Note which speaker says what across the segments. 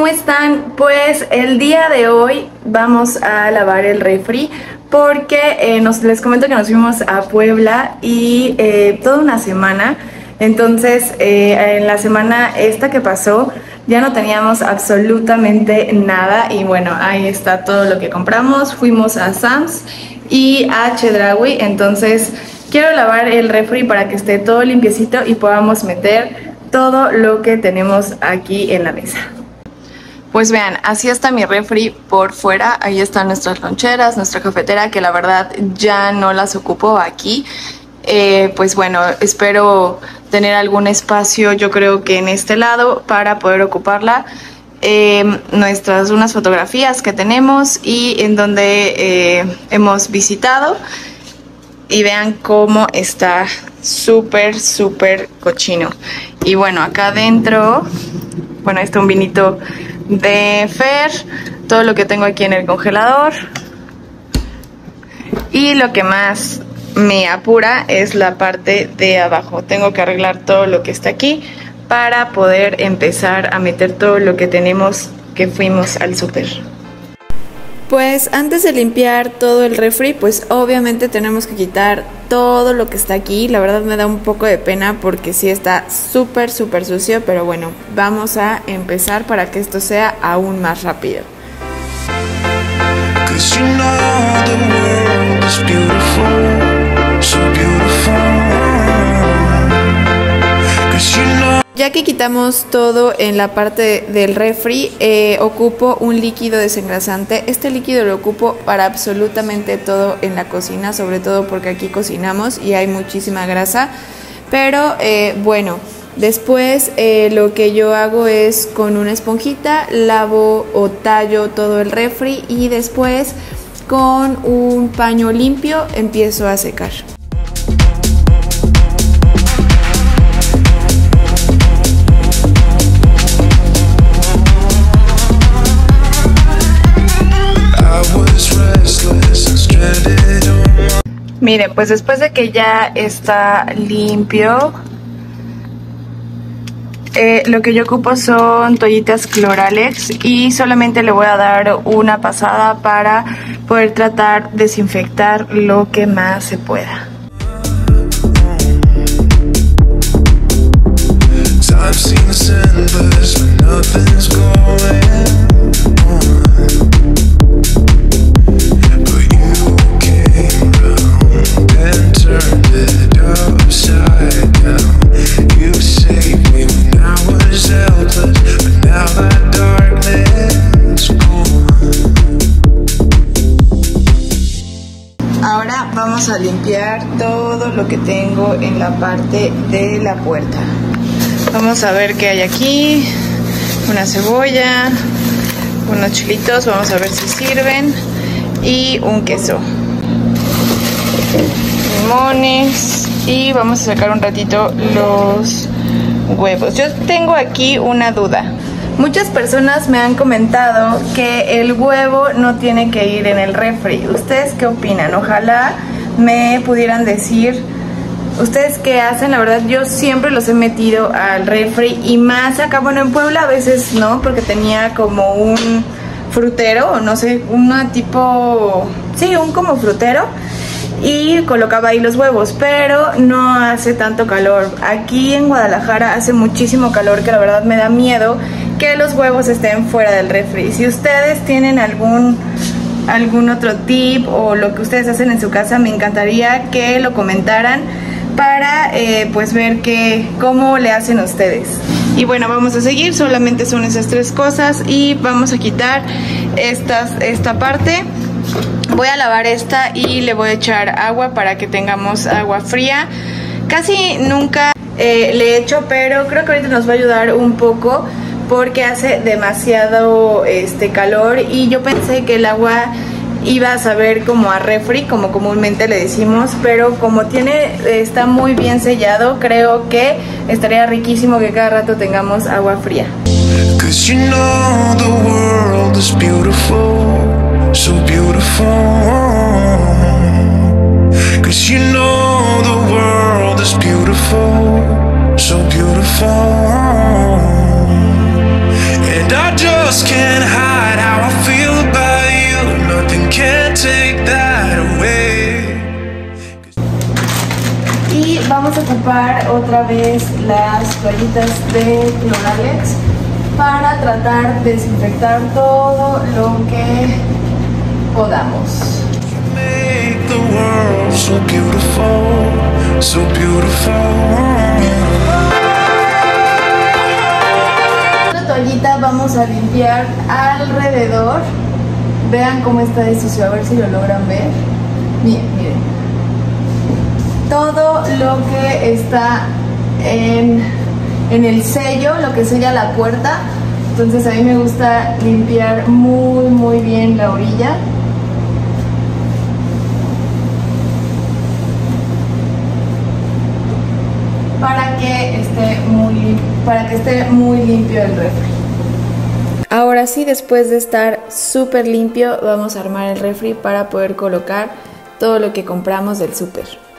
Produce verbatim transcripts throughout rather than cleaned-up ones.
Speaker 1: ¿cómo están? Pues el día de hoy vamos a lavar el refri porque eh, nos, les comento que nos fuimos a Puebla y eh, toda una semana. Entonces eh, en la semana esta que pasó ya no teníamos absolutamente nada y bueno, ahí está todo lo que compramos. Fuimos a Sam's y a Chedraui, entonces quiero lavar el refri para que esté todo limpiecito y podamos meter todo lo que tenemos aquí en la mesa. Pues vean, así está mi refri por fuera. Ahí están nuestras loncheras, nuestra cafetera, que la verdad ya no las ocupo aquí. Eh, pues bueno, espero tener algún espacio, yo creo que en este lado, para poder ocuparla. Eh, nuestras unas fotografías que tenemos y en donde eh, hemos visitado. Y vean cómo está súper, súper cochino. Y bueno, acá adentro, bueno, está un vinito de Fer, todo lo que tengo aquí en el congelador. Y lo que más me apura es la parte de abajo. Tengo que arreglar todo lo que está aquí para poder empezar a meter todo lo que tenemos que fuimos al súper. Pues antes de limpiar todo el refri, pues obviamente tenemos que quitar todo lo que está aquí. La verdad me da un poco de pena porque sí está súper súper sucio, pero bueno, vamos a empezar para que esto sea aún más rápido. Ya que quitamos todo en la parte del refri, eh, ocupo un líquido desengrasante. Este líquido lo ocupo para absolutamente todo en la cocina, sobre todo porque aquí cocinamos y hay muchísima grasa. Pero eh, bueno, después eh, lo que yo hago es con una esponjita lavo o tallo todo el refri y después con un paño limpio empiezo a secar. Miren, pues después de que ya está limpio, eh, lo que yo ocupo son toallitas Cloralex y solamente le voy a dar una pasada para poder tratar de desinfectar lo que más se pueda. Ahora vamos a limpiar todo lo que tengo en la parte de la puerta. Vamos a ver qué hay aquí. Una cebolla, unos chilitos, vamos a ver si sirven, y un queso, limones, y vamos a sacar un ratito los huevos. Yo tengo aquí una duda. Muchas personas me han comentado que el huevo no tiene que ir en el refri. ¿Ustedes qué opinan? Ojalá me pudieran decir ustedes qué hacen. La verdad yo siempre los he metido al refri y más acá, bueno, en Puebla a veces no, porque tenía como un frutero, no sé, una tipo, sí, un como frutero, y colocaba ahí los huevos, pero no hace tanto calor. Aquí en Guadalajara hace muchísimo calor, que la verdad me da miedo que los huevos estén fuera del refri. Si ustedes tienen algún algún otro tip o lo que ustedes hacen en su casa, me encantaría que lo comentaran para eh, pues ver que, cómo le hacen ustedes. Y bueno, vamos a seguir, solamente son esas tres cosas y vamos a quitar estas, esta parte. Voy a lavar esta y le voy a echar agua para que tengamos agua fría. Casi nunca eh, le echo, pero creo que ahorita nos va a ayudar un poco porque hace demasiado este calor y yo pensé que el agua iba a saber como a refri, como comúnmente le decimos, pero como tiene, está muy bien sellado, creo que estaría riquísimo que cada rato tengamos agua fría. ocupar otra vez las toallitas de Cloralex para tratar de desinfectar todo lo que podamos. La toallita vamos a limpiar alrededor. Vean cómo está de sucio, a ver si lo logran ver. Miren, miren. Todo lo que está en, en el sello, lo que sella la puerta. Entonces a mí me gusta limpiar muy muy bien la orilla. Para que esté muy, para que esté muy limpio el refri. Ahora sí, después de estar súper limpio, vamos a armar el refri para poder colocar todo lo que compramos del súper.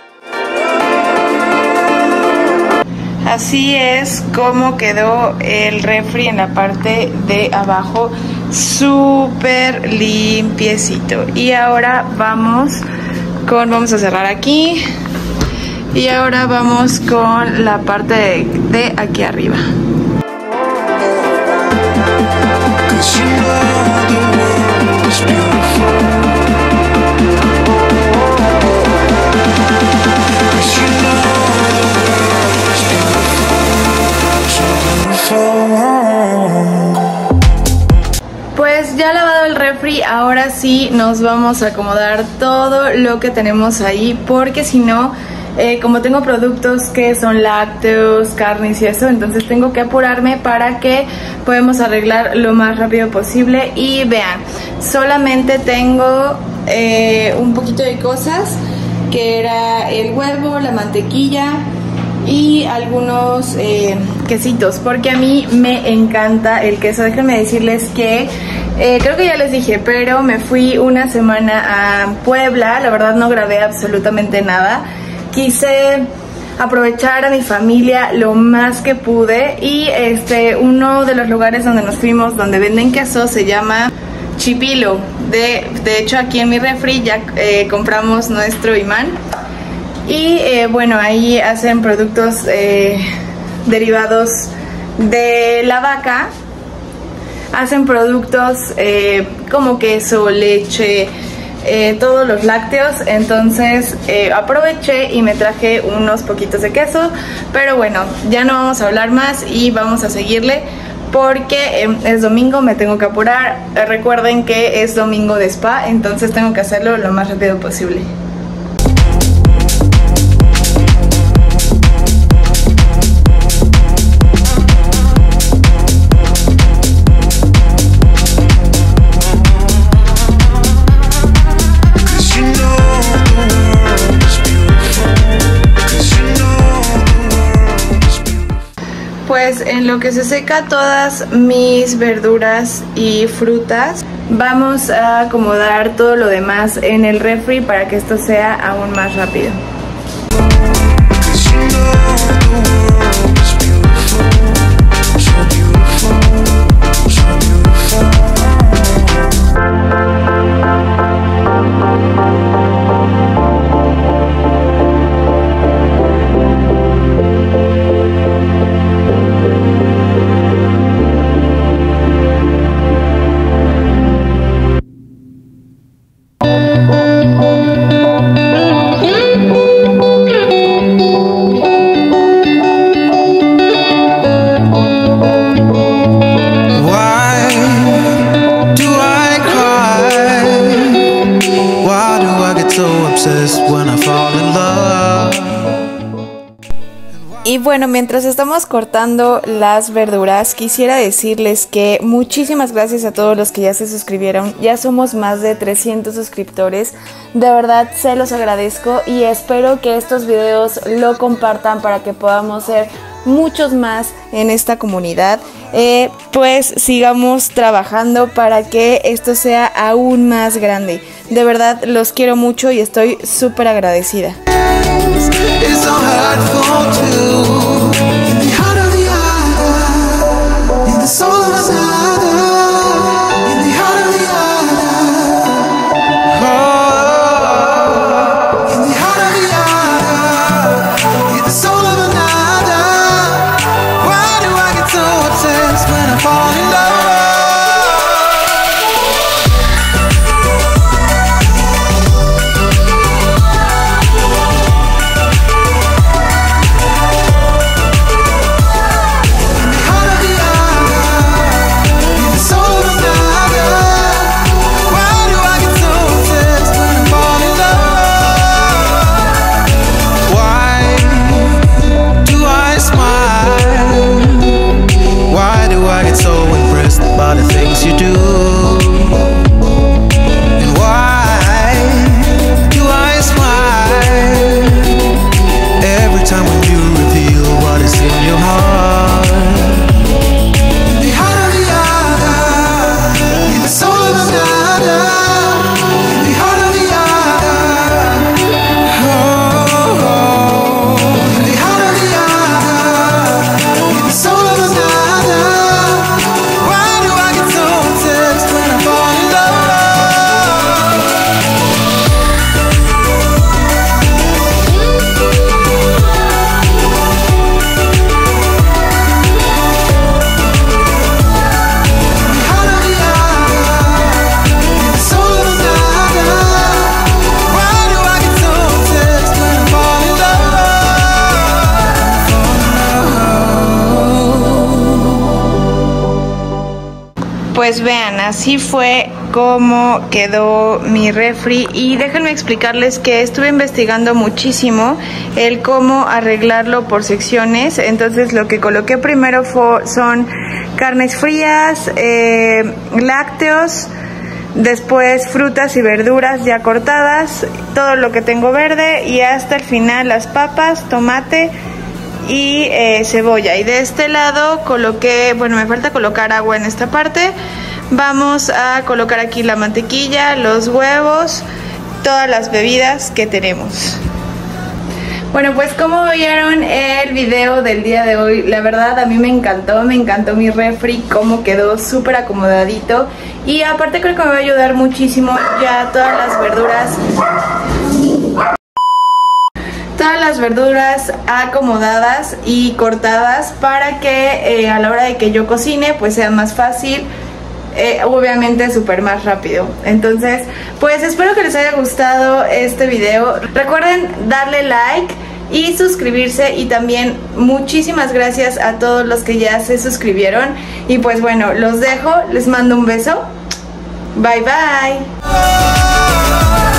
Speaker 1: Así es como quedó el refri en la parte de abajo, súper limpiecito. Y ahora vamos con, vamos a cerrar aquí. Y ahora vamos con la parte de, de aquí arriba. Pues ya lavado el refri, ahora sí nos vamos a acomodar todo lo que tenemos ahí, porque si no, eh, como tengo productos que son lácteos, carnes y eso, entonces tengo que apurarme para que podamos arreglar lo más rápido posible. Y vean, solamente tengo eh, un poquito de cosas, que era el huevo, la mantequilla y algunos eh, quesitos, porque a mí me encanta el queso. Déjenme decirles que eh, creo que ya les dije, pero me fui una semana a Puebla. La verdad no grabé absolutamente nada. Quise aprovechar a mi familia lo más que pude, y este uno de los lugares donde nos fuimos donde venden queso se llama Chipilo. De, de hecho aquí en mi refri ya eh, compramos nuestro imán. Y eh, bueno, ahí hacen productos eh, derivados de la vaca. Hacen productos eh, como queso, leche, eh, todos los lácteos. Entonces eh, aproveché y me traje unos poquitos de queso. Pero bueno, ya no vamos a hablar más y vamos a seguirle, porque eh, es domingo, me tengo que apurar. Eh, recuerden que es domingo de spa, entonces tengo que hacerlo lo más rápido posible. Pues en lo que se seca todas mis verduras y frutas, vamos a acomodar todo lo demás en el refri para que esto sea aún más rápido. Y bueno, mientras estamos cortando las verduras, quisiera decirles que muchísimas gracias a todos los que ya se suscribieron. Ya somos más de trescientos suscriptores. De verdad se los agradezco y espero que estos videos lo compartan para que podamos ser muchos más en esta comunidad. Eh, pues sigamos trabajando para que esto sea aún más grande. De verdad los quiero mucho y estoy súper agradecida. It's so hurtful too. In the heart of the other, in the soul of another, in the heart of the other, oh, in the heart of the other, in the soul of another. pues vean, así fue como quedó mi refri. Y déjenme explicarles que estuve investigando muchísimo el cómo arreglarlo por secciones. Entonces lo que coloqué primero fue, son carnes frías, eh, lácteos, después frutas y verduras ya cortadas, todo lo que tengo verde, y hasta el final las papas, tomate y eh, cebolla. Y de este lado coloqué, bueno, me falta colocar agua en esta parte. Vamos a colocar aquí la mantequilla, los huevos, todas las bebidas que tenemos. Bueno, pues como vieron el video del día de hoy, la verdad a mí me encantó, me encantó mi refri, cómo quedó súper acomodadito. Y aparte creo que me va a ayudar muchísimo ya todas las verduras Todas las verduras acomodadas y cortadas para que eh, a la hora de que yo cocine pues sea más fácil, eh, obviamente súper más rápido. Entonces pues espero que les haya gustado este video. Recuerden darle like y suscribirse, y también muchísimas gracias a todos los que ya se suscribieron. Y pues bueno, los dejo, les mando un beso, bye bye.